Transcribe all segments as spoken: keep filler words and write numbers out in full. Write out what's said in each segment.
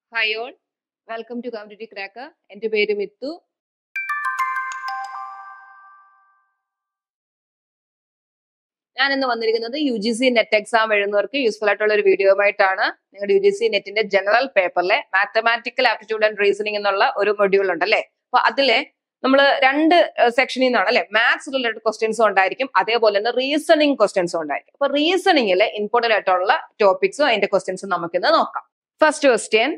Hi all, welcome to Community Cracker. എൻ്റെ പേര് മിത്തു. ഞാൻ ഇന്ന് വന്നിരിക്കുന്നത് U G C net exam എഴുതുന്നവർക്ക് യൂസ്ഫുൾ ആയിട്ടുള്ള ഒരു വീഡിയോ ആയിട്ടാണ്. നിങ്ങളുടെ യു ജി സി നെറ്റിന്റെ ജനറൽ പേപ്പറിലെ മാത്തമാറ്റിക്കൽ ആപ്റ്റിറ്റ്യൂഡ് ആൻഡ് റീസണിംഗ് എന്നുള്ള ഒരു മൊഡ്യൂൾ ഉണ്ടല്ലേ. അപ്പൊ അതിലെ നമ്മൾ രണ്ട് സെക്ഷനിൽ നിന്നാണ് അല്ലെ മാത്സ് റിലേറ്റഡ് ക്വസ്റ്റ്യൻസും ഉണ്ടായിരിക്കും, അതേപോലെ തന്നെ റീസണിംഗ് ക്വസ്റ്റ്യൻസും ഉണ്ടായിരിക്കും. അപ്പൊ റീസണിംഗിലെ ഇമ്പോർട്ടന്റ് ആയിട്ടുള്ള ടോപ്പിക്സും അതിന്റെ ക്വസ്റ്റ്യൻസും നമുക്കിന്ന് നോക്കാം. First question: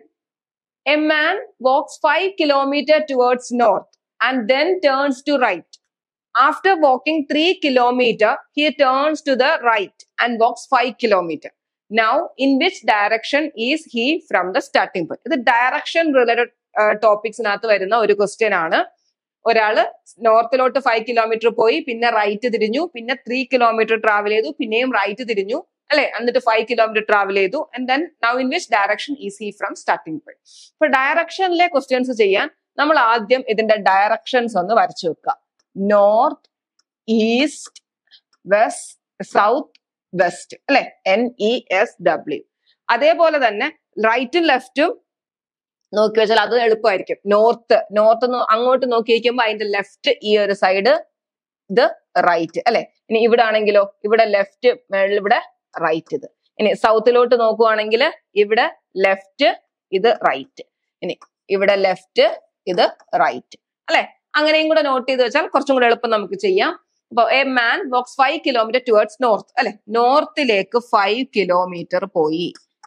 A man walks five kilometers towards north and then turns to right. After walking three kilometers, he turns to the right and walks five kilometers. Now, in which direction is he from the starting point? ഇത് direction related uh, topics നകത്ത് വരുന്ന ഒരു question ആണ്. ഒരാള് നോർത്തിലോട്ട് five kilometre പോയി, പിന്നെ right തിരിഞ്ഞു, പിന്നെ ത്രീ കിലോമീറ്റർ ട്രാവൽ ചെയ്തു, പിന്നെയും റൈറ്റ് തിരിഞ്ഞു അല്ലെ, എന്നിട്ട് ഫൈവ് കിലോമീറ്റർ ട്രാവൽ ചെയ്തു. And then now in which direction is he from starting point. ഇപ്പൊ ഡയറക്ഷനിലെ ക്വസ്റ്റ്യൻസ് ചെയ്യാൻ നമ്മൾ ആദ്യം ഇതിന്റെ ഡയറക്ഷൻസ് ഒന്ന് വരച്ചു വെക്കുക. North, east, west, south, west അല്ലെ, എൻ ഇ എസ് ഡബ്ല്യു. അതേപോലെ തന്നെ റൈറ്റും ലെഫ്റ്റും നോക്കി വെച്ചാൽ അത് എളുപ്പമായിരിക്കും. നോർത്ത് നോർത്ത് അങ്ങോട്ട് നോക്കി വയ്ക്കുമ്പോൾ അതിന്റെ ലെഫ്റ്റ് ഈ ഒരു സൈഡ്, ഇത് റൈറ്റ് അല്ലെ. ഇനി ഇവിടെ ആണെങ്കിലോ, ഇവിടെ ലെഫ്റ്റ്, ഇവിടെ റൈറ്റ്. ഇത് ഇനി സൗത്തിലോട്ട് നോക്കുവാണെങ്കിൽ ഇവിടെ ലെഫ്റ്റ്, ഇത് റൈറ്റ്. ഇനി ഇവിടെ ലെഫ്റ്റ്, ഇത് റൈറ്റ് അല്ലെ. അങ്ങനെയും കൂടെ നോട്ട് ചെയ്ത് വെച്ചാൽ കുറച്ചും കൂടെ എളുപ്പം നമുക്ക് ചെയ്യാം. അപ്പൊ a man walks five kilometre towards north അല്ലെ, നോർത്തിലേക്ക് ഫൈവ് കിലോമീറ്റർ പോയി.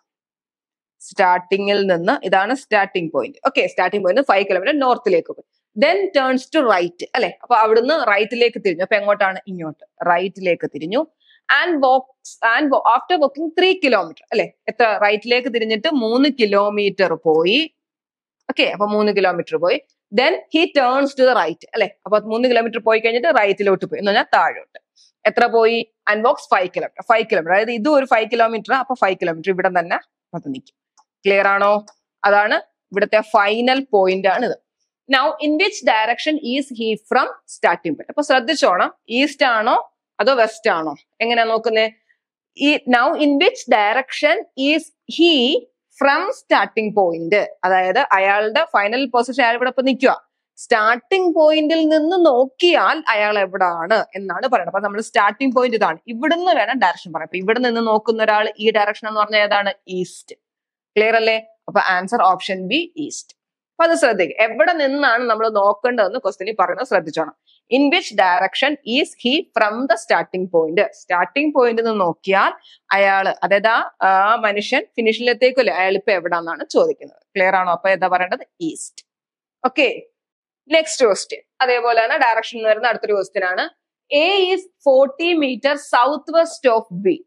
സ്റ്റാർട്ടിങ്ങിൽ നിന്ന് ഇതാണ് starting point. Okay, starting point five kilometre നോർത്തിലേക്ക് പോയി. ദെൻ ടേൺസ് ടു റൈറ്റ് അല്ലെ. അപ്പൊ അവിടുന്ന് റൈറ്റിലേക്ക് തിരിഞ്ഞു. അപ്പൊ എങ്ങോട്ടാണ്? ഇങ്ങോട്ട് റൈറ്റിലേക്ക് തിരിഞ്ഞു. And walks and after walking three kilometre അല്ലെ, എത്ര റൈറ്റിലേക്ക് തിരിഞ്ഞിട്ട് മൂന്ന് കിലോമീറ്റർ പോയി. ഓക്കെ, അപ്പൊ മൂന്ന് കിലോമീറ്റർ പോയി. Then he turns to the right അല്ലെ. അപ്പൊ മൂന്ന് കിലോമീറ്റർ പോയി കഴിഞ്ഞിട്ട് റൈറ്റിലോട്ട് പോയി എന്ന് പറഞ്ഞാൽ താഴോട്ട്. എത്ര പോയി? And walks five kilometre five kilometre അതായത് ഇതും ഒരു ഫൈവ് കിലോമീറ്റർ. അപ്പൊ ഫൈവ് കിലോമീറ്റർ ഇവിടെ തന്നെ അത് നിൽക്കും. ക്ലിയർ ആണോ? അതാണ് ഇവിടുത്തെ ഫൈനൽ പോയിന്റ് ആണ് ഇത്. Now in which direction is he from starting point. അപ്പൊ ശ്രദ്ധിച്ചോണം, ഈസ്റ്റ് ആണോ അതോ വെസ്റ്റ് ആണോ, എങ്ങനെയാ നോക്കുന്നത്? ഈ now in which direction is he from starting point, അതായത് അയാളുടെ ഫൈനൽ പൊസിഷൻ അയാൾ ഇവിടെ ഇപ്പൊ നിൽക്കുക. സ്റ്റാർട്ടിംഗ് പോയിന്റിൽ നിന്ന് നോക്കിയാൽ അയാൾ എവിടാണ് എന്നാണ് പറയുന്നത്. അപ്പൊ നമ്മൾ സ്റ്റാർട്ടിംഗ് പോയിന്റ് ഇതാണ്, ഇവിടുന്ന് വേണം ഡയറക്ഷൻ പറയാം. അപ്പൊ ഇവിടെ നിന്ന് നോക്കുന്ന ഒരാൾ ഈ ഡയറക്ഷൻ എന്ന് പറഞ്ഞാൽ ഏതാണ്? ഈസ്റ്റ്. ക്ലിയർ അല്ലേ? അപ്പൊ ആൻസർ ഓപ്ഷൻ ബി ഈസ്റ്റ്. അപ്പൊ അത് ശ്രദ്ധിക്കുക, എവിടെ നിന്നാണ് നമ്മൾ നോക്കേണ്ടതെന്ന് ക്വസ്റ്റ്യനിൽ പറയുന്നത് ശ്രദ്ധിച്ചോണം. In which direction is he from the starting point. Starting point നിന്ന് നോക്കിയാൽ അയാള്, അതായത് ആ മനുഷ്യൻ ഫിനിഷിലെത്തേക്കല്ലേ, അയാൾ ഇപ്പൊ എവിടാന്നാണ് ചോദിക്കുന്നത്. ക്ലിയർ ആണോ? അപ്പൊ എന്താ പറയേണ്ടത്? ഈസ്റ്റ്. ഓക്കെ, നെക്സ്റ്റ് ക്വസ്റ്റ്യൻ അതേപോലെ തന്നെ ഡയറക്ഷൻ എന്ന് വരുന്ന അടുത്തൊരു ക്വസ്റ്റ്യൻ ആണ്. A is forty metre south west of B.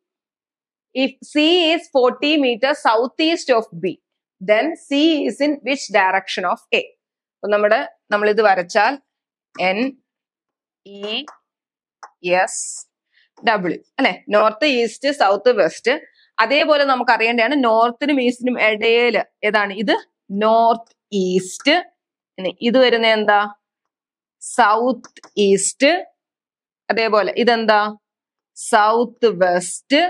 If C is forty meters southeast of B, then C is in which direction of A? അപ്പൊ നമ്മുടെ നമ്മൾ ഇത് വരച്ചാൽ N E S W അല്ലെ, നോർത്ത്, ഈസ്റ്റ്, സൗത്ത്, വെസ്റ്റ്. അതേപോലെ നമുക്ക് അറിയേണ്ടതാണ് നോർത്തിനും ഈസ്റ്റിനും ഇടയില് ഏതാണ്? ഇത് നോർത്ത് ഈസ്റ്റ്. ഇത് വരുന്ന എന്താ? South east. അതേപോലെ ഇതെന്താ? South west.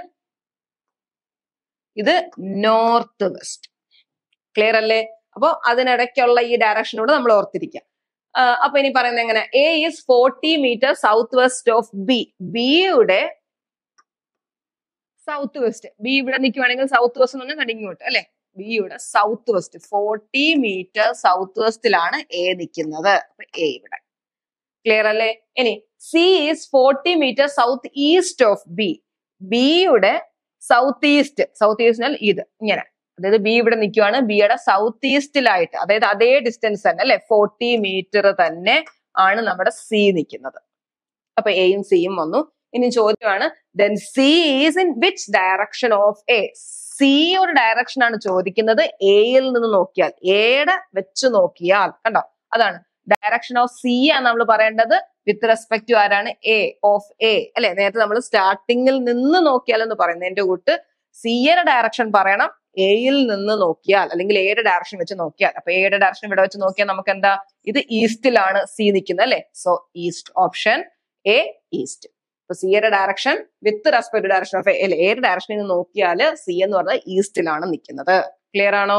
ഇത് നോർത്ത് വെസ്റ്റ്. ക്ലിയർ അല്ലേ? അപ്പൊ അതിനിടയ്ക്കുള്ള ഈ ഡയറക്ഷനോട് നമ്മൾ ഓർത്തിരിക്കുക. അപ്പൊ ഇനി പറയുന്നത് എങ്ങനെ? A is forty metre south west of B. ബിയുടെ സൗത്ത് വെസ്റ്റ്, ബി ഇവിടെ നിൽക്കുവാണെങ്കിൽ സൗത്ത് വെസ്റ്റ് എന്ന് പറഞ്ഞാൽ കണ്ടിങ്ങോട്ട് അല്ലെ. ബിയുടെ south west forty metre south വെസ്റ്റിലാണ് എ നിൽക്കുന്നത്. അപ്പൊ എ ഇവിടെ. ക്ലിയർ അല്ലേ? ഇനി C is forty metre south east of B. ബിയുടെ സൗത്ത് ഈസ്റ്റ്, സൗത്ത് ഈസ്റ്റിനാൽ ഇത് ഇങ്ങനെ, അതായത് ബി ഇവിടെ നിൽക്കുവാണ്, ബിയുടെ സൗത്ത് ഈസ്റ്റിലായിട്ട്, അതായത് അതേ ഡിസ്റ്റൻസ് തന്നെ അല്ലെ, ഫോർട്ടി മീറ്റർ തന്നെ ആണ് നമ്മുടെ സി നിൽക്കുന്നത്. അപ്പൊ എയും സിയും വന്നു. ഇനി ചോദ്യമാണ്, then C is in which direction of A. C ഒരു ഡയറക്ഷൻ ആണ് ചോദിക്കുന്നത്, എയിൽ നിന്ന് നോക്കിയാൽ, എയുടെ വെച്ച് നോക്കിയാൽ. കണ്ടോ, അതാണ് ഡയറക്ഷൻ ഓഫ് സി ആണ് നമ്മൾ പറയേണ്ടത് വിത്ത് റെസ്പെക്ട് ടു ആരാണ്? എ ഓഫ് എ അല്ലെ. നേരത്തെ നമ്മൾ സ്റ്റാർട്ടിങ്ങിൽ നിന്ന് നോക്കിയാൽ എന്ന് പറയുന്നത് എന്റെ കൂട്ട് സിയുടെ ഡയറക്ഷൻ പറയണം എയിൽ നിന്ന് നോക്കിയാൽ, അല്ലെങ്കിൽ എയുടെ ഡയറക്ഷൻ വെച്ച് നോക്കിയാൽ. അപ്പൊ എയുടെ ഡയറക്ഷൻ ഇവിടെ വെച്ച് നോക്കിയാൽ നമുക്ക് എന്താ? ഇത് ഈസ്റ്റിലാണ് സി നിൽക്കുന്നത് അല്ലെ. So east, option A east. അപ്പൊ സിയുടെ direction with respect to direction of A, എയുടെ ഡയറക്ഷനിൽ നിന്ന് നോക്കിയാൽ സി എന്ന് പറഞ്ഞാൽ ഈസ്റ്റിലാണ് നിൽക്കുന്നത്. ക്ലിയർ ആണോ?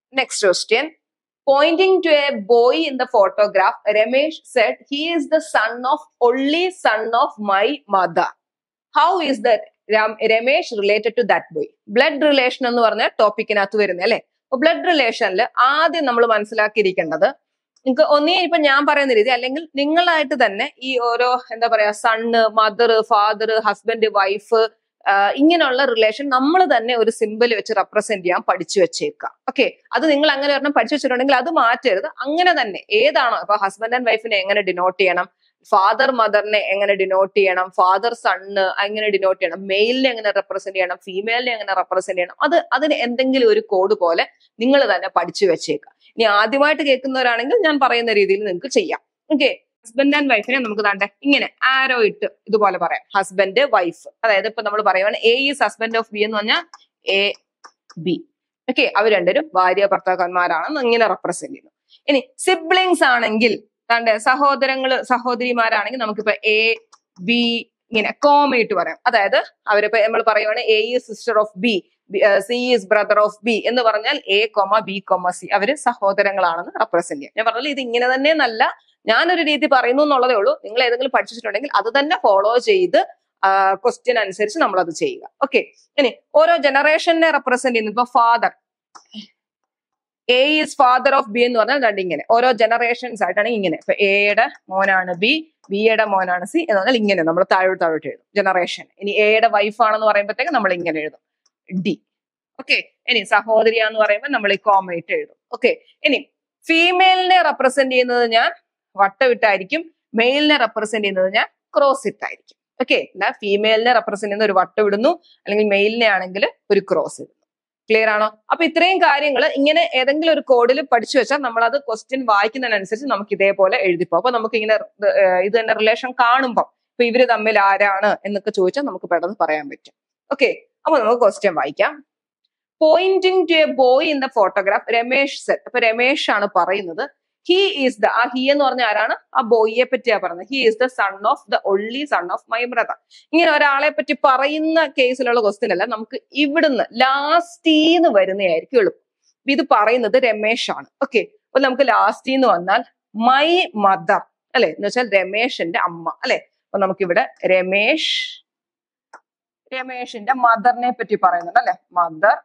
Next question. Pointing to a boy in the photograph, Ramesh said, he is the son of only son of my mother. How is that Ram Ramesh related to that boy? Blood relation എന്ന് പറഞ്ഞ ടോപ്പിക്കിനകത്ത് വരുന്നത് അല്ലെ. അപ്പൊ blood റിലേഷനിൽ ആദ്യം നമ്മൾ മനസ്സിലാക്കിയിരിക്കേണ്ടത്, നിങ്ങൾക്ക് ഒന്നേ ഇപ്പൊ ഞാൻ പറയുന്ന രീതി അല്ലെങ്കിൽ നിങ്ങളായിട്ട് തന്നെ ഈ ഓരോ എന്താ പറയാ son, mother, father, husband, wife, ഇങ്ങനെയുള്ള റിലേഷൻ നമ്മൾ തന്നെ ഒരു സിമ്പിൾ വെച്ച് റെപ്രസെന്റ് ചെയ്യാൻ പഠിച്ചു വെച്ചേക്കാം. ഓക്കെ, അത് നിങ്ങൾ അങ്ങനെ ഒരെണ്ണം പഠിച്ചു വെച്ചിട്ടുണ്ടെങ്കിൽ അത് മാറ്റരുത്. അങ്ങനെ തന്നെ ഏതാണോ ഇപ്പൊ ഹസ്ബൻഡ് ആൻഡ് വൈഫിനെ എങ്ങനെ ഡിനോട്ട് ചെയ്യണം, ഫാദർ മദറിനെ എങ്ങനെ ഡിനോട്ട് ചെയ്യണം, ഫാദർ സണ്ണ് എങ്ങനെ ഡിനോട്ട് ചെയ്യണം, മെയിലിനെ എങ്ങനെ റെപ്രസെന്റ് ചെയ്യണം, ഫീമെയിലിനെ എങ്ങനെ റെപ്രസെന്റ് ചെയ്യണം, അത് അതിന് എന്തെങ്കിലും ഒരു കോഡ് പോലെ നിങ്ങൾ തന്നെ പഠിച്ചു വെച്ചേക്കാം. ഇനി ആദ്യമായിട്ട് കേൾക്കുന്നവരാണെങ്കിൽ ഞാൻ പറയുന്ന രീതിയിൽ നിങ്ങൾക്ക് ചെയ്യാം. ഓക്കെ, ഹസ്ബൻഡ് ആൻഡ് വൈഫിനെ നമുക്ക് താണ്ടെ ഇങ്ങനെ ആരോ ഇട്ട് ഇതുപോലെ പറയാം. ഹസ്ബൻഡ്, വൈഫ്, അതായത് ഇപ്പൊ നമ്മൾ പറയുവാണ് A is husband of B എന്ന് പറഞ്ഞാൽ എ ബി. ഓക്കെ, അവർ രണ്ടുപേരും ഭാര്യ ഭർത്താക്കന്മാരാണെന്ന് ഇങ്ങനെ റെപ്രസെന്റ് ചെയ്യുന്നു. ഇനി സിബ്ലിങ്സ് ആണെങ്കിൽ താണ്ടെ സഹോദരങ്ങള് സഹോദരിമാരാണെങ്കിൽ നമുക്കിപ്പോ എ ബി ഇങ്ങനെ കോമയിട്ട് പറയാം. അതായത് അവരിപ്പോ നമ്മൾ പറയുവാണ് A is sister of B, C is brother of B എന്ന് പറഞ്ഞാൽ A comma B comma C അവര് സഹോദരങ്ങളാണെന്ന് റെപ്രസെന്റ് ചെയ്യാം. ഞാൻ പറഞ്ഞാൽ ഇത് ഇങ്ങനെ തന്നെ നല്ല ഞാനൊരു രീതി പറയുന്നു എന്നുള്ളതേ ഉള്ളൂ. നിങ്ങൾ ഏതെങ്കിലും പഠിച്ചിട്ടുണ്ടെങ്കിൽ അത് തന്നെ ഫോളോ ചെയ്ത് ക്വസ്റ്റ്യൻ അനുസരിച്ച് നമ്മൾ അത് ചെയ്യുക. ഓക്കെ, ഇനി ഓരോ ജനറേഷനെ റെപ്രസെന്റ് ചെയ്യുന്നു. ഇപ്പൊ father, A is father of B എന്ന് പറഞ്ഞാൽ രണ്ട് ഇങ്ങനെ ഓരോ ജനറേഷൻസ് ആയിട്ടാണ് ഇങ്ങനെ. ഇപ്പൊ എയുടെ മോനാണ് ബി, ബിയുടെ മോനാണ് സി എന്ന് പറഞ്ഞാൽ ഇങ്ങനെ നമ്മൾ താഴോട്ട് താഴോട്ട് എഴുതും ജനറേഷൻ. ഇനി എയുടെ വൈഫ് ആണെന്ന് പറയുമ്പോഴത്തേക്ക് നമ്മൾ ഇങ്ങനെ എഴുതും ഡി. ഓക്കെ, ഇനി സഹോദരിയാന്ന് പറയുമ്പോൾ നമ്മൾ ഈ കോമയിട്ട് എഴുതും. ഓക്കെ, ഇനി ഫീമെയിലിനെ റെപ്രസെന്റ് ചെയ്യുന്നത് ഞാൻ വട്ടമിട്ടായിരിക്കും, മെയിലിനെ റെപ്രസെന്റ് ചെയ്യുന്നത് ഞാൻ ക്രോസ് ഇട്ടായിരിക്കും. ഓക്കെ, എന്താ ഫീമെയിലിനെ റെപ്രസെന്റ് ചെയ്യുന്ന ഒരു വട്ടം ഇടുന്നു, അല്ലെങ്കിൽ മെയിലിനെ ആണെങ്കിൽ ഒരു ക്രോസ് ഇടുന്നു. ക്ലിയർ ആണോ? അപ്പൊ ഇത്രയും കാര്യങ്ങൾ ഇങ്ങനെ ഏതെങ്കിലും ഒരു കോഡിൽ പഠിച്ചു വെച്ചാൽ നമ്മൾ അത് ക്വസ്റ്റ്യൻ വായിക്കുന്നതിനനുസരിച്ച് നമുക്ക് ഇതേപോലെ എഴുതിപ്പോ. അപ്പൊ നമുക്ക് ഇങ്ങനെ ഇത് തന്നെ റിലേഷൻ കാണുമ്പോൾ ഇപ്പൊ ഇവര് തമ്മിൽ ആരാണ് എന്നൊക്കെ ചോദിച്ചാൽ നമുക്ക് പെട്ടെന്ന് പറയാൻ പറ്റും. ഓക്കെ, അപ്പൊ നമുക്ക് ക്വസ്റ്റ്യൻ വായിക്കാം. Pointing to a boy in the photograph, Ramesh said. അപ്പൊ രമേഷ് ആണ് പറയുന്നത് ഹി ഈസ് ദ, ആ ഹി എന്ന് പറഞ്ഞ ആരാണ്? ആ ബോയിയെ പറ്റിയാ പറയുന്നത്. He is the son of the only son of my brother. ഇങ്ങനെ ഒരാളെ പറ്റി പറയുന്ന കേസിലുള്ള ക്വസ്റ്റ്യൻ അല്ല, നമുക്ക് ഇവിടുന്ന് ലാസ്റ്റീന്ന് വരുന്നതായിരിക്കും എളുപ്പം. ഇത് പറയുന്നത് രമേഷ് ആണ്. ഓക്കെ, അപ്പൊ നമുക്ക് ലാസ്റ്റീന്ന് വന്നാൽ മൈ മദർ അല്ലെ, എന്ന് വെച്ചാൽ രമേഷിന്റെ അമ്മ അല്ലെ. അപ്പൊ നമുക്കിവിടെ രമേഷ് രമേഷിന്റെ മദറിനെ പറ്റി പറയുന്നുണ്ട് അല്ലെ, മദർ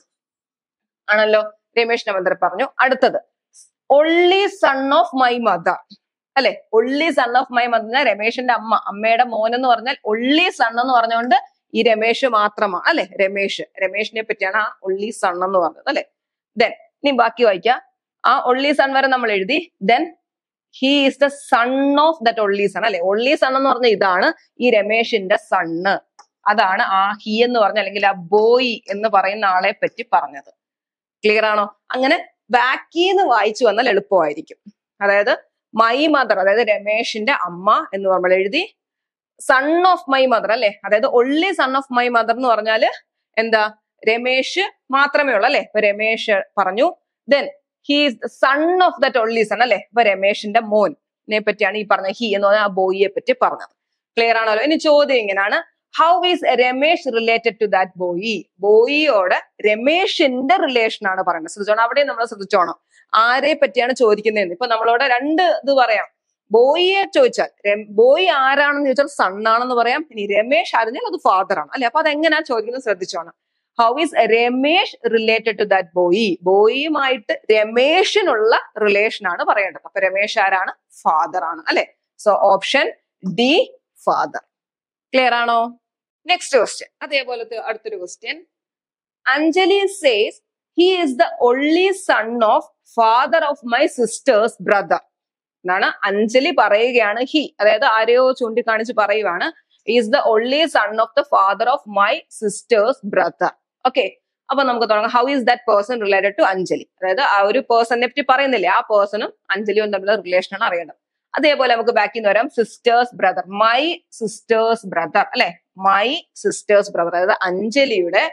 ആണല്ലോ. രമേഷിന്റെ മദർ പറഞ്ഞു. അടുത്തത് only son of my mother അല്ലെ, only son of my mother രമേഷിന്റെ അമ്മ, അമ്മയുടെ മോൻ എന്ന് പറഞ്ഞാൽ ഒൺലി സൺ എന്ന് പറഞ്ഞുകൊണ്ട് ഈ രമേഷ് മാത്രമാണ് അല്ലെ. രമേഷ് രമേഷിനെ പറ്റിയാണ് ആ ഒൺലി സൺ എന്ന് പറഞ്ഞത് അല്ലെ. ദെൻ ഇനി ബാക്കി വായിക്കാം. ആ ഒൺലി സൺ വരെ നമ്മൾ എഴുതി. Then he is the son of that only son അല്ലെ. ഒൺലി സൺ എന്ന് പറഞ്ഞ ഇതാണ് ഈ രമേഷിന്റെ സണ്ണ്. അതാണ് ആ ഹി എന്ന് പറഞ്ഞ അല്ലെങ്കിൽ ആ ബോയ് എന്ന് പറയുന്ന ആളെ പറ്റി പറഞ്ഞത്. ക്ലിയർ ആണോ? അങ്ങനെ ബാക്കിന്ന് വായിച്ചു വന്നാൽ എളുപ്പമായിരിക്കും. അതായത് മൈ മദർ, അതായത് രമേഷിന്റെ അമ്മ എന്ന് നമ്മൾ എഴുതി. സൺ ഓഫ് മൈ മദർ അല്ലെ, അതായത് only son of my mother എന്ന് പറഞ്ഞാല് എന്താ, രമേഷ് മാത്രമേ ഉള്ളൂ അല്ലെ. ഇപ്പൊ രമേഷ് പറഞ്ഞു. Then he is son of that only son അല്ലെ. ഇപ്പൊ രമേഷിന്റെ മോനെ പറ്റിയാണ് ഈ പറഞ്ഞ ഹി എന്ന് പറഞ്ഞാൽ ആ ബോയിയെ പറ്റി പറഞ്ഞത്. ക്ലിയർ ആണല്ലോ? ഇനി ചോദ്യം ഇങ്ങനെയാണ്, how is Ramesh related to that boy? ബോയിയോട് രമേഷിന്റെ റിലേഷൻ ആണ് പറയുന്നത്. ശ്രദ്ധിച്ചോണം, അവിടെ നമ്മൾ ശ്രദ്ധിച്ചോണം ആരെ പറ്റിയാണ് ചോദിക്കുന്നതെന്ന്. ഇപ്പൊ നമ്മളോട് രണ്ട് ഇത് പറയാം. ബോയിയെ ചോദിച്ചാൽ ബോയ് ആരാണെന്ന് ചോദിച്ചാൽ സൺ ആണെന്ന് പറയാം. ഇനി രമേഷ് അറിഞ്ഞാൽ അത് ഫാദർ ആണ് അല്ലെ. അപ്പൊ അതെങ്ങനെയാ ചോദിക്കുന്നത് ശ്രദ്ധിച്ചോണം. How is Ramesh related to that boy? ബോയിയുമായിട്ട് രമേഷിനുള്ള റിലേഷൻ ആണ് പറയേണ്ടത്. അപ്പൊ രമേഷ് ആരാണ്? ഫാദർ ആണ് അല്ലെ. So option D father. Clear ആണോ? നെക്സ്റ്റ് ക്വസ്റ്റ്യൻ, അതേപോലത്തെ അടുത്തൊരു question. Anjali says he is the only son of father of my sister's brother എന്നാണ് അഞ്ജലി പറയുകയാണ്. ഹി അതായത് ആരെയോ ചൂണ്ടിക്കാണിച്ച് പറയുവാണ് is the only son of the father of my sister's brother. Okay, അപ്പൊ നമുക്ക് തുടങ്ങാം. How is that person related to Anjali? അതായത് ആ ഒരു പേഴ്സണിനെ പറ്റി പറയുന്നില്ലേ, ആ പേഴ്സണും അഞ്ജലിയും തമ്മിലുള്ള റിലേഷൻ ആണ് അറിയേണ്ടത്. അതേപോലെ നമുക്ക് ബാക്കിൽ നിന്ന് വരാം. Sister's brother, my sister's brother അല്ലെ. മൈ സിസ്റ്റേഴ്സ് ബ്രദർ അതായത് അഞ്ജലിയുടെ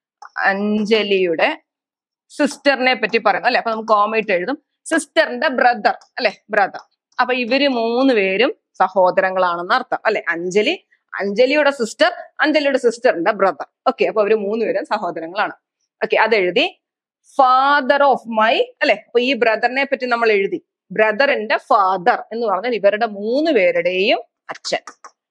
അഞ്ജലിയുടെ സിസ്റ്ററിനെ പറ്റി പറയുന്നു അല്ലെ. അപ്പൊ നമുക്ക് കോമയിട്ട് എഴുതും സിസ്റ്ററിന്റെ ബ്രദർ അല്ലെ, ബ്രദർ. അപ്പൊ ഇവര് മൂന്ന് പേരും സഹോദരങ്ങളാണെന്ന് അർത്ഥം അല്ലെ. അഞ്ജലി, അഞ്ജലിയുടെ സിസ്റ്റർ, അഞ്ജലിയുടെ സിസ്റ്ററിന്റെ ബ്രദർ. ഓക്കെ, അപ്പൊ അവര് മൂന്നുപേരും സഹോദരങ്ങളാണ്. ഓക്കെ, അതെഴുതി. ഫാദർ ഓഫ് മൈ അല്ലെ. അപ്പൊ ഈ ബ്രദറിനെ പറ്റി നമ്മൾ എഴുതി, ബ്രദറിന്റെ ഫാദർ എന്ന് പറഞ്ഞാൽ ഇവരുടെ മൂന്ന് പേരുടെയും അച്ഛൻ.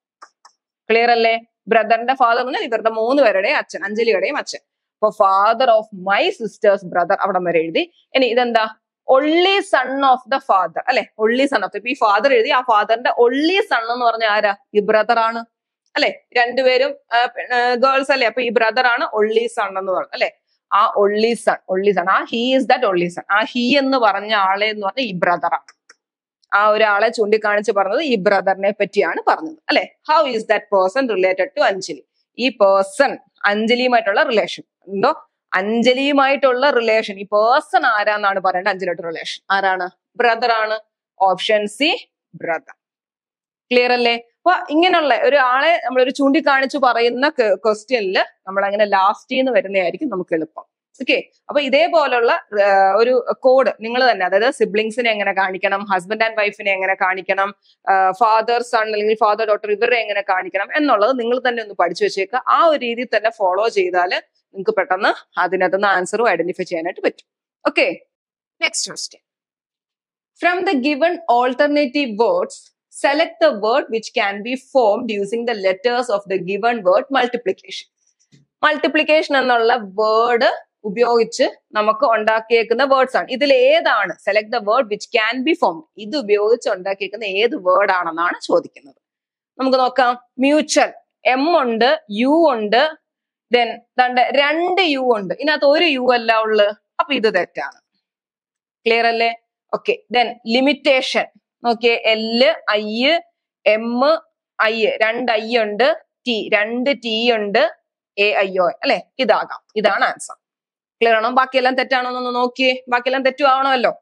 ക്ലിയർ അല്ലേ? ബ്രദറിന്റെ ഫാദർ എന്ന് പറഞ്ഞാൽ ഇവരുടെ മൂന്ന് പേരുടെയും അച്ഛൻ, അഞ്ജലിയുടെയും അച്ഛൻ. അപ്പൊ father of my sister's brother അവിടം വരെ എഴുതി. ഇനി ഇതെന്താ? Only son of the father അല്ലെ, ഒള്ളി സൺ ഓഫ്. ഇപ്പൊ ഈ ഫാദർ എഴുതി, ആ ഫാദറിന്റെ ഒള്ളി സൺ എന്ന് പറഞ്ഞ ആരാ? ഈ ബ്രദർ ആണ് അല്ലെ. രണ്ടുപേരും ഗേൾസ് അല്ലെ. അപ്പൊ ഈ ബ്രദർ ആണ് ഒള്ളി സൺ എന്ന് പറഞ്ഞു അല്ലെ. ആ ഒള്ളി സൺ, ഒള്ളി സൺ, ആ he is that only son. ആ ഹീ എന്ന് പറഞ്ഞ ആളെ എന്ന് പറഞ്ഞ ഈ ബ്രദറാണ്. ആ ഒരാളെ ചൂണ്ടിക്കാണിച്ച് പറഞ്ഞത് ഈ ബ്രദറിനെ പറ്റിയാണ് പറഞ്ഞത് അല്ലെ. How is that person related to Anjali? ഈ പേഴ്സൺ അഞ്ജലിയുമായിട്ടുള്ള റിലേഷൻ എന്തോ, അഞ്ജലിയുമായിട്ടുള്ള റിലേഷൻ, ഈ പേഴ്സൺ ആരാന്നാണ് പറയേണ്ടത്? അഞ്ജലിയായിട്ട് റിലേഷൻ ആരാണ്? ബ്രദർ ആണ്. Option C brother. ക്ലിയർ അല്ലേ? അപ്പൊ ഇങ്ങനെയുള്ള ഒരു ആളെ നമ്മളൊരു ചൂണ്ടിക്കാണിച്ചു പറയുന്ന ക്വസ്റ്റ്യനിൽ നമ്മൾ അങ്ങനെ ലാസ്റ്റ് നിന്ന് വരുന്നതായിരിക്കും നമുക്ക് എളുപ്പം. ഓക്കെ, അപ്പൊ ഇതേപോലുള്ള ഒരു കോഡ് നിങ്ങൾ തന്നെ, അതായത് സിബ്ലിങ്സിനെ എങ്ങനെ കാണിക്കണം, ഹസ്ബൻഡ് ആൻഡ് വൈഫിനെ എങ്ങനെ കാണിക്കണം, ഫാദർ സൺ അല്ലെങ്കിൽ ഫാദർ ഡോട്ടർ ഇവരെ എങ്ങനെ കാണിക്കണം എന്നുള്ളത് നിങ്ങൾ തന്നെ ഒന്ന് പഠിച്ചു വെച്ചേക്കുക. ആ ഒരു രീതിയിൽ തന്നെ ഫോളോ ചെയ്താൽ നിങ്ങൾക്ക് പെട്ടെന്ന് അതിനകത്തുനിന്ന് ആൻസറും ഐഡന്റിഫൈ ചെയ്യാനായിട്ട് പറ്റും. Okay, next question. From the given alternative words select the word which can be formed using the letters of the given word multiplication. Multiplication എന്നുള്ള വേർഡ് ഉപയോഗിച്ച് നമുക്ക് ഉണ്ടാക്കിയേക്കുന്ന വേർഡ്സ് ആണ്. ഇതിൽ ഏതാണ്? Select the word which can be formed. ഇത് ഉപയോഗിച്ച് ഉണ്ടാക്കിയേക്കുന്ന ഏത് വേർഡ് ആണെന്നാണ് ചോദിക്കുന്നത്. നമുക്ക് നോക്കാം. മ്യൂച്വൽ, എം ഉണ്ട്, യു ഉണ്ട്, ദെൻ രണ്ട് യു ഉണ്ട്, ഇതിനകത്ത് ഒരു യു അല്ല ഉള്ളത്, അപ്പൊ ഇത് തെറ്റാണ്. ക്ലിയർ അല്ലേ? ഓക്കെ, ദെൻ ലിമിറ്റേഷൻ നോക്കിയേ, എല് ഐ എം ഐ, രണ്ട് ഐ ഉണ്ട്, ടി രണ്ട് ടി ഉണ്ട്, എ ഐ ഒ അല്ലെ, ഇതാകാം. ഇതാണ് ആൻസർ. ക്ലിയർ ആണോ? ബാക്കിയെല്ലാം തെറ്റാണോ എന്നൊന്ന് നോക്കിയേ. ബാക്കിയെല്ലാം തെറ്റുവാണല്ലോ.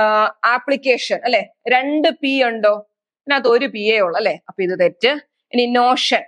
ആപ്ലിക്കേഷൻ അല്ലെ, രണ്ട് പി ഉണ്ടോ? ഇതിനകത്ത് ഒരു പി എ ഉള്ളു അല്ലെ, അപ്പൊ ഇത് തെറ്റ്. ഇനി നോഷൻ,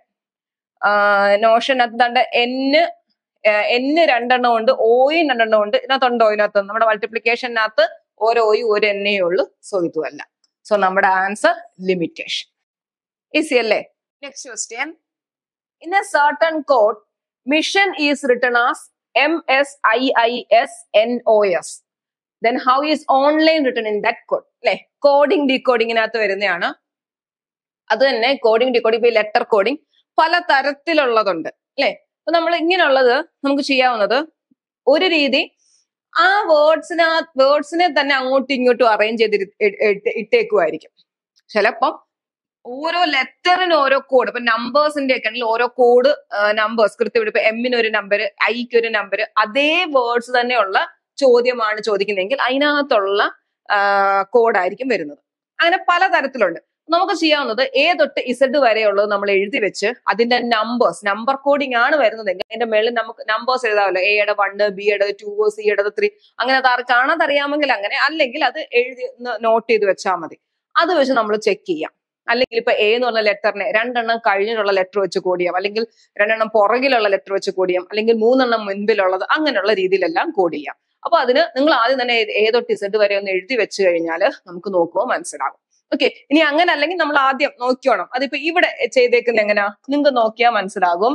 നോഷൻ അകത്ത് എന്ന് എന്ന് രണ്ടെണ്ണം ഉണ്ട്, ഓയും രണ്ടെണ്ണം ഉണ്ട്, ഇതിനകത്തുണ്ടോ? ഇതിനകത്ത് നമ്മുടെ മൾട്ടിപ്ലിക്കേഷനകത്ത് ഓരോ ഓയും ഒരു എന്നേ ഉള്ളു, സോ ഇതുമല്ല. സോ നമ്മുടെ ആൻസർ ലിമിറ്റേഷൻ. ഈസി അല്ലേ? Next question. In a certain code mission is written as M S I I S N O S. Then how is online written in that code? അല്ലെ, coding ഡീകോഡിങ്ങിനകത്ത് വരുന്നതാണ്. അത് തന്നെ coding decoding, ഇപ്പൊ letter coding പല തരത്തിലുള്ളതുണ്ട് അല്ലെ. അപ്പൊ നമ്മൾ ഇങ്ങനെയുള്ളത് നമുക്ക് ചെയ്യാവുന്നത് ഒരു രീതി, ആ വേർഡ്സിനെ വേർഡ്സിനെ തന്നെ അങ്ങോട്ടും ഇങ്ങോട്ടും അറേഞ്ച് ചെയ്ത് ഇട്ടേക്കുമായിരിക്കും. ചിലപ്പം ഓരോ ലെറ്ററിന് ഓരോ കോഡ്, ഇപ്പൊ നമ്പേഴ്സിന്റെ ഒക്കെ ആണെങ്കിൽ ഓരോ കോഡ് നമ്പേഴ്സ് കൃത്യം, ഇപ്പൊ എമ്മിന് ഒരു നമ്പർ, ഐക്ക് ഒരു നമ്പർ, അതേ വേർഡ്സ് തന്നെയുള്ള ചോദ്യമാണ് ചോദിക്കുന്നതെങ്കിൽ അതിനകത്തുള്ള കോഡായിരിക്കും വരുന്നത്. അങ്ങനെ പലതരത്തിലുണ്ട്. നമുക്ക് ചെയ്യാവുന്നത് എ തൊട്ട് ഇസഡ് വരെയുള്ളത് നമ്മൾ എഴുതി വെച്ച് അതിന്റെ നമ്പേഴ്സ്, നമ്പർ കോഡിംഗ് ആണ് വരുന്നതെങ്കിൽ അതിന്റെ മേളിൽ നമുക്ക് നമ്പേഴ്സ് എഴുതാമല്ലോ. എയുടെ വണ്, ബിയുടെ ടു, സിയുടെ ത്രീ, അങ്ങനെ അത് കാണാതറിയാമെങ്കിൽ അങ്ങനെ, അല്ലെങ്കിൽ അത് എഴുതി നോട്ട് ചെയ്ത് വെച്ചാൽ മതി. അത് വെച്ച് നമ്മൾ ചെക്ക് ചെയ്യാം. അല്ലെങ്കിൽ ഇപ്പൊ എ എന്ന് പറഞ്ഞ ലെറ്ററിനെ രണ്ടെണ്ണം കഴിഞ്ഞിട്ടുള്ള ലെറ്റർ വെച്ച് കോഡ് ചെയ്യാം, അല്ലെങ്കിൽ രണ്ടെണ്ണം പുറകിലുള്ള ലെറ്റർ വെച്ച് കോഡ് ചെയ്യാം, അല്ലെങ്കിൽ മൂന്നെണ്ണം മുൻപിലുള്ളത്, അങ്ങനെയുള്ള രീതിയിലെല്ലാം കോഡ് ചെയ്യാം. അപ്പൊ അതിന് നിങ്ങൾ ആദ്യം തന്നെ എ തൊട്ട് ഇസഡ് വരെ ഒന്ന് എഴുതി വെച്ച് കഴിഞ്ഞാൽ നമുക്ക് നോക്കുമ്പോൾ മനസ്സിലാകും. ഓക്കെ, ഇനി അങ്ങനെ അല്ലെങ്കിൽ നമ്മൾ ആദ്യം നോക്കിയോണം. അതിപ്പോ ഇവിടെ ചെയ്തേക്കുന്ന എങ്ങനെയാ നിങ്ങൾക്ക് നോക്കിയാൽ മനസ്സിലാകും.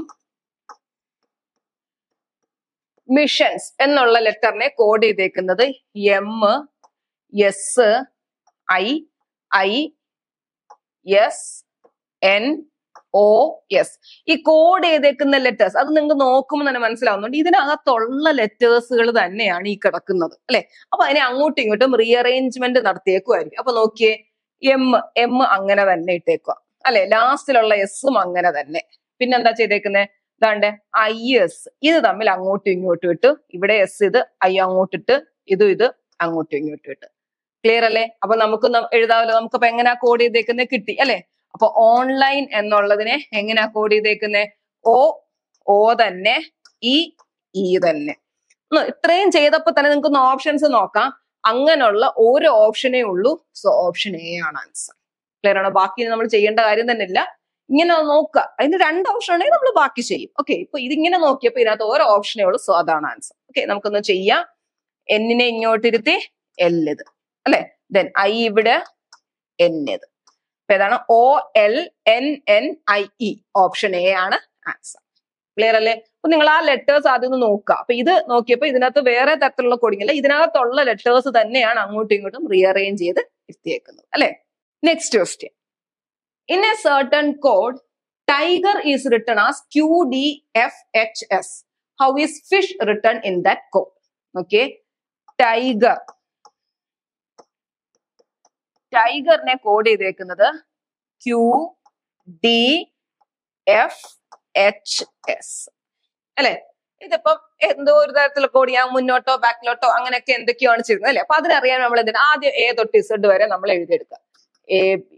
മിഷൻസ് എന്നുള്ള ലെറ്ററിനെ കോഡ് ചെയ്തേക്കുന്നത് M, S, I, I, S, N, O, S. ഈ കോഡ് ചെയ്തേക്കുന്ന ലെറ്റേഴ്സ് അത് നിങ്ങൾക്ക് നോക്കുമ്പോൾ തന്നെ മനസ്സിലാവുന്നുണ്ട് ഇതിനകത്തുള്ള ലെറ്റേഴ്സുകൾ തന്നെയാണ് ഈ കിടക്കുന്നത് അല്ലെ. അപ്പൊ അതിനെ അങ്ങോട്ടും ഇങ്ങോട്ടും റീഅറേഞ്ച്മെന്റ് നടത്തിയേക്കുമായിരിക്കും. അപ്പൊ നോക്കിയേ, എം എം അങ്ങനെ തന്നെ ഇട്ടേക്കുക അല്ലെ, ലാസ്റ്റിലുള്ള എസും അങ്ങനെ തന്നെ. പിന്നെന്താ ചെയ്തേക്കുന്നത്? ഇതാണ്ട് ഐ എസ്, ഇത് തമ്മിൽ അങ്ങോട്ടും ഇങ്ങോട്ടും ഇട്ട്, ഇവിടെ എസ് ഇത് ഐ അങ്ങോട്ടിട്ട്, ഇതും ഇത് അങ്ങോട്ടും ഇങ്ങോട്ടും ഇട്ട്. ക്ലിയർ അല്ലേ? അപ്പൊ നമുക്ക് എഴുതാമല്ലോ. നമുക്കപ്പൊ എങ്ങനെയാ കോഡ് ചെയ്തേക്കുന്നത് കിട്ടി അല്ലെ. അപ്പൊ ഓൺലൈൻ എന്നുള്ളതിനെ എങ്ങനെയാ കോഡ് ചെയ്തേക്കുന്നത്? ഓ ഓ തന്നെ, ഇ ഇ തന്നെ. ഇത്രയും ചെയ്തപ്പോ തന്നെ നിങ്ങൾക്ക് ഓപ്ഷൻസ് നോക്കാം. അങ്ങനെയുള്ള ഓരോ ഓപ്ഷനേ ഉള്ളൂ. സോ ഓപ്ഷൻ എ ആണ് ആൻസർ. ക്ലിയർ ആണോ? ബാക്കി നമ്മൾ ചെയ്യേണ്ട കാര്യം തന്നെ ഇല്ല. ഇങ്ങനെ നോക്കുക, അതിന് രണ്ട് ഓപ്ഷൻ ഉണ്ടെങ്കിൽ നമ്മൾ ബാക്കി ചെയ്യും. ഓക്കെ, ഇപ്പൊ ഇതിങ്ങനെ നോക്കിയപ്പോ ഇതിനകത്ത് ഓരോ ഓപ്ഷനേ ഉള്ളൂ. സോ അതാണ് ആൻസർ. ഓക്കെ, നമുക്കൊന്ന് ചെയ്യാം. എന്നിനെ ഇങ്ങോട്ടിരുത്തി എൽ ഇത് അല്ലെ, ദെൻ ഐ ഇവിടെ, എൻ ഇത്. അപ്പൊ ഏതാണ്? O L N N I E. Option A ആണ് ആൻസർ. ക്ലിയർ അല്ലേ? അപ്പൊ നിങ്ങൾ ആ ലെറ്റേഴ്സ് ആദ്യം ഒന്ന് നോക്കുക. അപ്പൊ ഇത് നോക്കിയപ്പോൾ ഇതിനകത്ത് വേറെ തരത്തിലുള്ള കോഡിംഗ് അല്ല, ഇതിനകത്തുള്ള ലെറ്റേഴ്സ് തന്നെയാണ് അങ്ങോട്ടും ഇങ്ങോട്ടും റീഅറേഞ്ച് ചെയ്ത് എത്തിയേക്കുന്നത് അല്ലെ. Next question. In a certain code tiger is written as Q D F H S. How is fish written in that code? Okay, tiger ടൈഗറിനെ കോഡ് ചെയ്തേക്കുന്നത് Q D F H S അല്ലെ. ഇതിപ്പം എന്തോ ഒരു തരത്തിലുള്ള കോഡ് ചെയ്യാൻ മുന്നോട്ടോ ബാക്കിലോട്ടോ അങ്ങനെയൊക്കെ എന്തൊക്കെയാണ് ചെയ്യുന്നത് അല്ലെ. അപ്പൊ അതിനറിയാൻ നമ്മൾ എന്തിനാ ആദ്യം എ തൊട്ട് ഇസഡ് വരെ നമ്മൾ എഴുതിയെടുക്കുക. എ ബി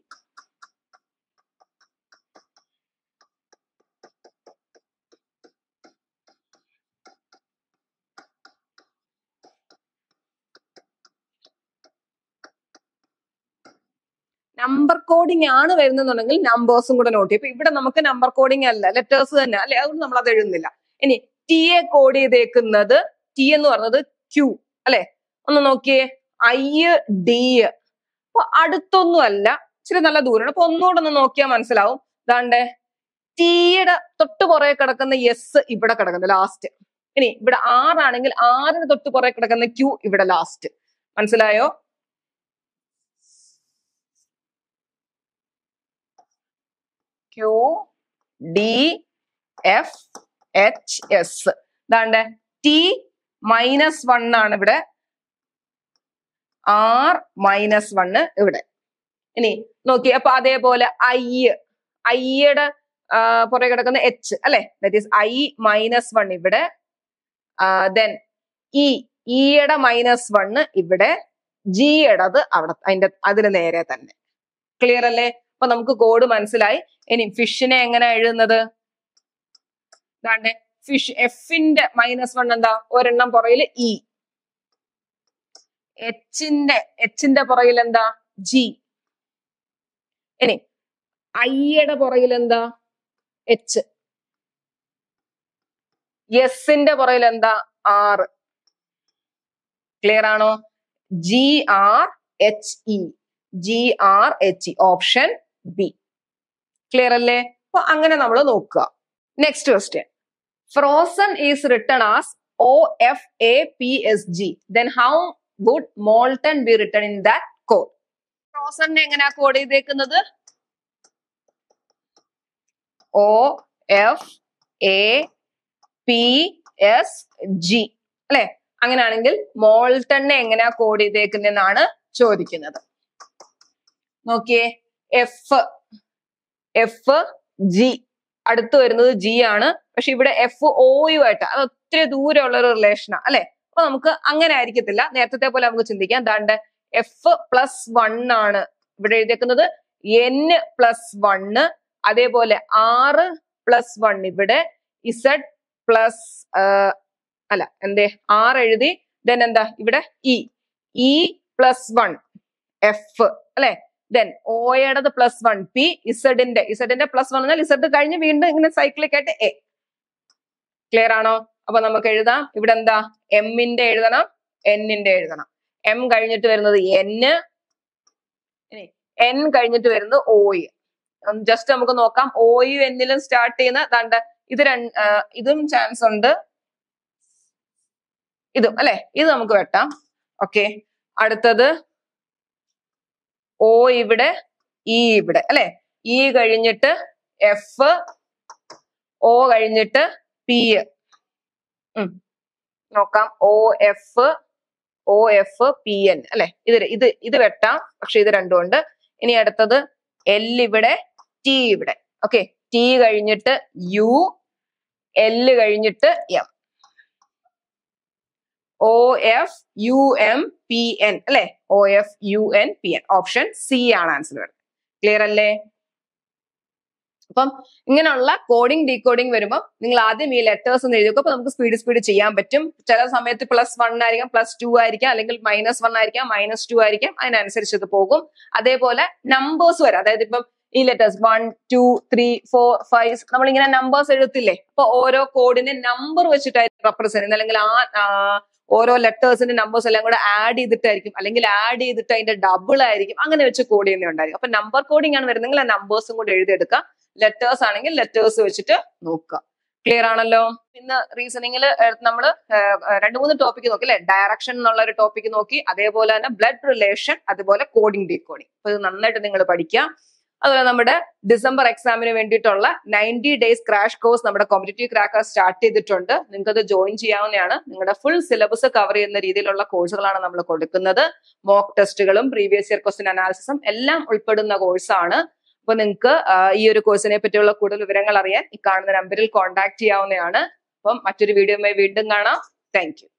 നമ്പർ കോഡിംഗ് ആണ് വരുന്നുണ്ടെങ്കിൽ നമ്പേഴ്സും കൂടെ നോട്ട് ചെയ്യും. ഇപ്പൊ ഇവിടെ നമുക്ക് നമ്പർ കോഡിംഗ് അല്ല, ലെറ്റേഴ്സ് തന്നെ അല്ലെ, അതുകൊണ്ട് നമ്മൾ അത് എഴുതുന്നില്ല. ഇനി ടി എ കോഡ് ചെയ്തേക്കുന്നത്, ടി എന്ന് പറഞ്ഞത് ക്യൂ അല്ലെ. ഒന്ന് നോക്കിയേ, ഐ ഡി. അപ്പൊ അടുത്തൊന്നും അല്ല, ഇച്ചിരി നല്ല ദൂരമാണ്. അപ്പൊ ഒന്നുകൂടെ ഒന്ന് നോക്കിയാൽ മനസ്സിലാവും. ദാണ്ടെ ടിയുടെ തൊട്ട് പുറകെ കിടക്കുന്ന എസ് ഇവിടെ കിടക്കുന്നത് ലാസ്റ്റ്. ഇനി ഇവിടെ ആറാണെങ്കിൽ ആറിന് തൊട്ട് പുറകെ കിടക്കുന്ന ക്യൂ ഇവിടെ ലാസ്റ്റ്. മനസ്സിലായോ? Q D F H S. ദാണ്ടെ ടി മൈനസ് വൺ ആണ് ഇവിടെ, ആർ മൈനസ് വണ് ഇവിടെ. ഇനി നോക്കി, അപ്പൊ അതേപോലെ ഐ ഐയുടെ പുറകെ കിടക്കുന്ന എച്ച് അല്ലെ, that is I minus one ഇവിടെ. ദെൻ ഇ ഇയുടെ മൈനസ് വണ് ഇവിടെ, ജിയുടേത് അവിടെ അതിന്റെ അതിന് നേരെ തന്നെ. ക്ലിയർ അല്ലേ? അപ്പൊ നമുക്ക് കോഡ് മനസ്സിലായി. ഇനി ഫിഷിനെ എങ്ങനെ എഴുതുന്നത്? ദാണ്ടെ ഫിഷ് എഫിന്റെ മൈനസ് വൺ എന്താ, ഒരെണ്ണം പുറകില് ഇ, എച്ചിന്റെ എച്ചിന്റെ പുറകിൽ എന്താ, ജി. ഇനി ഐയുടെ പുറകിൽ എന്താ, എച്ച്. എസിന്റെ പുറകിൽ എന്താ, ആറ്. ക്ലിയർ ആണോ? G R H E, G R H E, option B. Clear അല്ലേ? അപ്പൊ അങ്ങനെ നമ്മൾ നോക്കുക. Next question. Frozen is written as O F A P S G. Then how would molten be written in that code? ഫ്രോസണിനെ എങ്ങനെയാ code ചെയ്തേക്കുന്നത്? O F A P S G അല്ലെ. അങ്ങനെയാണെങ്കിൽ മോൾട്ടണിനെ എങ്ങനെയാ കോഡ് ചെയ്തേക്കുന്നതെന്നാണ് ചോദിക്കുന്നത്. നോക്കിയേ, എഫ് എഫ് ജി, അടുത്ത് വരുന്നത് ജി ആണ്. പക്ഷെ ഇവിടെ എഫ് ഒയു ആയിട്ട് അത് ഒത്തിരി ദൂരമുള്ള ഒരു റിലേഷനാണ് അല്ലെ. അപ്പൊ നമുക്ക് അങ്ങനെ ആയിരിക്കത്തില്ല, നേരത്തെ പോലെ നമുക്ക് ചിന്തിക്കാം. ദാണ്ട് എഫ് പ്ലസ് വൺ ആണ് ഇവിടെ എഴുതിയേക്കുന്നത്, എൻ പ്ലസ് വണ്, അതേപോലെ ആറ് പ്ലസ് വൺ ഇവിടെ, ഇസഡ് പ്ലസ് അല്ല എന്തേ ആറ് എഴുതി. ദെൻ എന്താ ഇവിടെ E, E plus one F അല്ലെ. ദെൻ ഓയുടേത് പ്ലസ് വൺ പി, ഇസഡിന്റെ ഇസഡിന്റെ പ്ലസ് വൺ എന്നാൽ ഇസഡ് കഴിഞ്ഞ് വീണ്ടും ഇങ്ങനെ സൈക്ലിക് ആയിട്ട് എ. ക്ലിയർ ആണോ? അപ്പൊ നമുക്ക് എഴുതാം. ഇവിടെ എന്താ, എമ്മിന്റെ എഴുതണം, എന്നിന്റെ എഴുതണം. എം കഴിഞ്ഞിട്ട് വരുന്നത് എന്ന്, എൻ കഴിഞ്ഞിട്ട് വരുന്നത് ഓയ്. ജസ്റ്റ് നമുക്ക് നോക്കാം. ഓയും എന്നിലും സ്റ്റാർട്ട് ചെയ്യുന്ന ദാണ്ട് ഇത് രണ്ട്, ഇതും ചാൻസ് ഉണ്ട്, ഇതും അല്ലെ. ഇത് നമുക്ക് വെട്ടാം. ഓക്കെ, അടുത്തത് ഓ ഇവിടെ, ഇ ഇവിടെ അല്ലെ. ഇ കഴിഞ്ഞിട്ട് എഫ്, ഓ കഴിഞ്ഞിട്ട് പി. നോക്കാം, O F O F P N അല്ലെ. ഇത് ഇത് ഇത് വെട്ടാം, പക്ഷെ ഇത് രണ്ടും ഉണ്ട്. ഇനി അടുത്തത് എൽ ഇവിടെ, ടി ഇവിടെ. ഓക്കെ, ടി കഴിഞ്ഞിട്ട് യു, എൽ കഴിഞ്ഞിട്ട് M. O F U M P N അല്ലെ. O F U N P N, option C ആണ് ആൻസർ വരുന്നത്. ക്ലിയർ അല്ലേ? അപ്പം ഇങ്ങനെയുള്ള കോഡിംഗ് ഡീകോഡിംഗ് വരുമ്പോൾ നിങ്ങൾ ആദ്യം ഈ ലെറ്റേഴ്സ് ഒന്ന് എഴുതി വെക്കും. അപ്പൊ നമുക്ക് സ്പീഡ് സ്പീഡ് ചെയ്യാൻ പറ്റും. ചില സമയത്ത് പ്ലസ് വൺ ആയിരിക്കാം, പ്ലസ് ടു ആയിരിക്കാം, അല്ലെങ്കിൽ മൈനസ് വൺ ആയിരിക്കാം, മൈനസ് ടു ആയിരിക്കാം. അതിനനുസരിച്ച് ഇത് പോകും. അതേപോലെ നമ്പേഴ്സ് വരാം. അതായത് ഇപ്പം ഈ letters one two three four five നമ്മളിങ്ങനെ നമ്പേഴ്സ് എഴുത്തില്ലേ. അപ്പൊ ഓരോ കോഡിന്റെ നമ്പർ വെച്ചിട്ടായിരിക്കും റെപ്രസെന്റ് ചെയ്യുന്നത്, അല്ലെങ്കിൽ ആ ഓരോ ലെറ്റേഴ്സിന്റെ നമ്പേഴ്സ് എല്ലാം കൂടെ ആഡ് ചെയ്തിട്ടായിരിക്കും, അല്ലെങ്കിൽ ആഡ് ചെയ്തിട്ട് അതിന്റെ ഡബിൾ ആയിരിക്കും, അങ്ങനെ വെച്ച് കോഡ് ചെയ്യുന്നുണ്ടായിരിക്കും. അപ്പൊ നമ്പർ കോഡിംഗ് ആണ് വരുന്നെങ്കിൽ ആ നമ്പേഴ്സും കൂടെ എഴുതിയെടുക്കുക. ലെറ്റേഴ്സ് ആണെങ്കിൽ ലെറ്റേഴ്സ് വെച്ചിട്ട് നോക്കുക. ക്ലിയർ ആണല്ലോ. ഇന്ന് റീസണിങ്ങിൽ നമ്മൾ രണ്ട് മൂന്ന് ടോപ്പിക് നോക്കി അല്ലെ. ഡയറക്ഷൻ എന്നുള്ള ഒരു ടോപ്പിക് നോക്കി, അതേപോലെ തന്നെ ബ്ലഡ് റിലേഷൻ, അതുപോലെ കോഡിംഗ് ഡീകോഡിംഗ്. അപ്പൊ ഇത് നന്നായിട്ട് നിങ്ങൾ പഠിക്കുക. അതുപോലെ നമ്മുടെ ഡിസംബർ എക്സാമിന് വേണ്ടിയിട്ടുള്ള നയൻറ്റി ഡേയ്സ് ക്രാഷ് കോഴ്സ് നമ്മുടെ കോമ്പറ്റീറ്റീവ് ക്രാക്കർ സ്റ്റാർട്ട് ചെയ്തിട്ടുണ്ട്. നിങ്ങൾക്ക് അത് ജോയിൻ ചെയ്യാവുന്നതാണ്. നിങ്ങളുടെ ഫുൾ സിലബസ് കവർ ചെയ്യുന്ന രീതിയിലുള്ള കോഴ്സുകളാണ് നമ്മൾ കൊടുക്കുന്നത്. മോക്ക് ടെസ്റ്റുകളും പ്രീവിയസ് ഇയർ ക്വസ്റ്റ്യൻ അനാലിസിസും എല്ലാം ഉൾപ്പെടുന്ന കോഴ്സാണ്. അപ്പൊ നിങ്ങൾക്ക് ഈ ഒരു കോഴ്സിനെ പറ്റിയുള്ള കൂടുതൽ വിവരങ്ങൾ അറിയാൻ ഈ കാണുന്ന നമ്പറിൽ കോൺടാക്ട് ചെയ്യാവുന്നതാണ്. അപ്പം മറ്റൊരു വീഡിയോയുമായി വീണ്ടും കാണാം. Thank U.